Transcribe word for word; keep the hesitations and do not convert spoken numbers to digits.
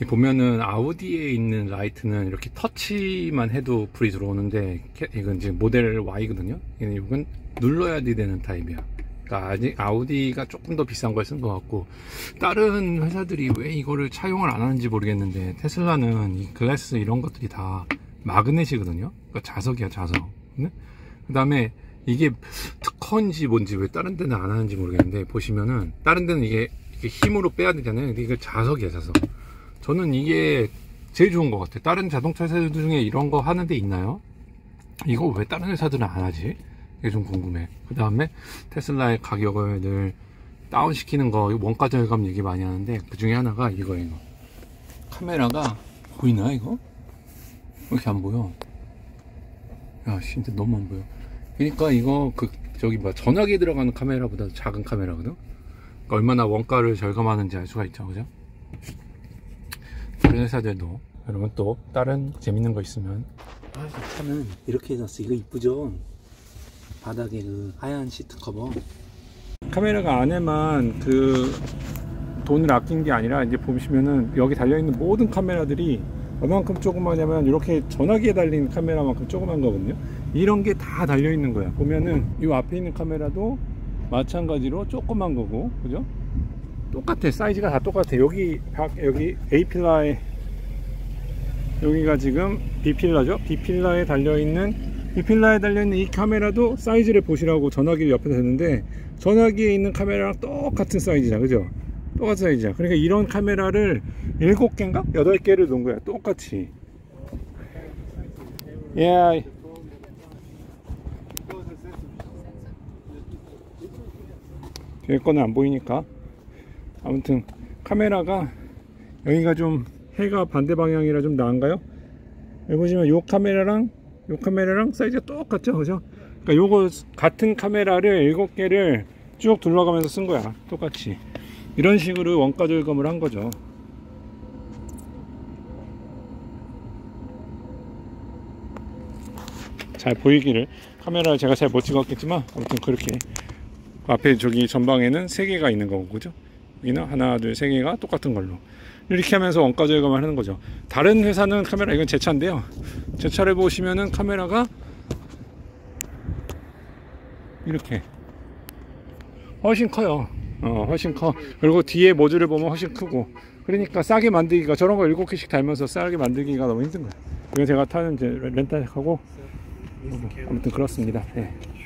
보면은 아우디에 있는 라이트는 이렇게 터치만 해도 불이 들어오는데 이건 지금 모델 Y거든요. 이건 눌러야 되는 타입이야. 그러니까 아직 아우디가 조금 더 비싼 걸 쓴 것 같고, 다른 회사들이 왜 이거를 차용을 안 하는지 모르겠는데 테슬라는 이 글래스 이런 것들이 다 마그넷이거든요. 그러니까 자석이야, 자석. 그 다음에 이게 특허인지 뭔지 왜 다른 데는 안 하는지 모르겠는데, 보시면은 다른 데는 이게, 이게 힘으로 빼야 되잖아요. 근데 이게 자석이야, 자석. 저는 이게 제일 좋은 것 같아요. 다른 자동차 회사들 중에 이런 거 하는 데 있나요? 이거 왜 다른 회사들은 안 하지? 이게 좀 궁금해. 그 다음에 테슬라의 가격을 늘 다운시키는 거, 원가 절감 얘기 많이 하는데, 그 중에 하나가 이거예요. 이거. 카메라가 보이나 이거? 왜 이렇게 안 보여? 야 진짜 너무 안 보여. 그러니까 이거 그 저기 뭐 전화기에 들어가는 카메라보다 작은 카메라거든. 그러니까 얼마나 원가를 절감하는지 알 수가 있죠, 그죠? 다른 회사들도 여러분 또 다른 재밌는 거 있으면. 아, 이 차는 이렇게 해놨어. 이거 이쁘죠? 바닥에 그 하얀 시트 커버. 카메라가 안에만 그 돈을 아낀 게 아니라, 이제 보시면은 여기 달려있는 모든 카메라들이 얼만큼 조그마냐면 이렇게 전화기에 달린 카메라만큼 조그만 거거든요. 이런 게 다 달려있는 거야. 보면은 이 앞에 있는 카메라도 마찬가지로 조그만 거고, 그죠? 똑같아. 사이즈가 다 똑같아. 여기 여기 A 필라에, 여기가 지금 B 필라죠. B 필라에 달려있는 이 필라에 달려있는 이 카메라도 사이즈를 보시라고 전화기를 옆에 뒀는데, 전화기에 있는 카메라랑 똑같은 사이즈야, 그죠? 똑같은 사이즈야. 그러니까 이런 카메라를 일곱 개인가? 여덟 개를 놓은 거야, 똑같이. 예. 뒤에 거는 안 보이니까. 아무튼 카메라가 여기가 좀 해가 반대 방향이라 좀 나은가요? 여기 보시면 요 카메라랑 요 카메라랑 사이즈가 똑같죠, 그죠? 그러니까 요거 같은 카메라를 일곱 개를 쭉 둘러가면서 쓴 거야, 똑같이. 이런 식으로 원가 절감을 한 거죠. 잘 보이기를. 카메라를 제가 잘 못 찍었겠지만 아무튼 그렇게 앞에 저기 전방에는 세 개가 있는 거고, 그죠? 여기는 하나 둘 세 개가 똑같은 걸로 이렇게 하면서 원가 절감을 하는 거죠. 다른 회사는 카메라, 이건 제 차인데요, 제 차를 보시면은 카메라가 이렇게 훨씬 커요. 어, 훨씬 커. 그리고 뒤에 모듈을 보면 훨씬 크고. 그러니까 싸게 만들기가, 저런 거 일곱 개씩 달면서 싸게 만들기가 너무 힘든 거야. 이건 제가 타는 이제 렌탈하고, 아무튼 그렇습니다. 네.